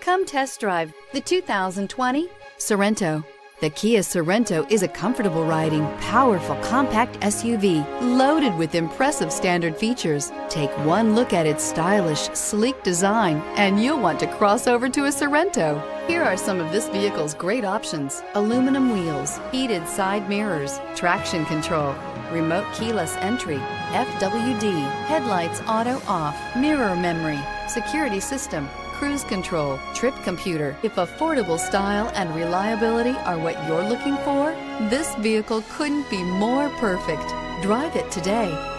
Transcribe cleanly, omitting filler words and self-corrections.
Come test drive the 2020 Sorento. The Kia Sorento is a comfortable riding, powerful compact SUV loaded with impressive standard features. Take one look at its stylish, sleek design and you'll want to cross over to a Sorento. Here are some of this vehicle's great options: aluminum wheels, heated side mirrors, traction control, remote keyless entry, FWD, headlights auto off, mirror memory, security system, cruise control, trip computer. If affordable style and reliability are what you're looking for, this vehicle couldn't be more perfect. Drive it today.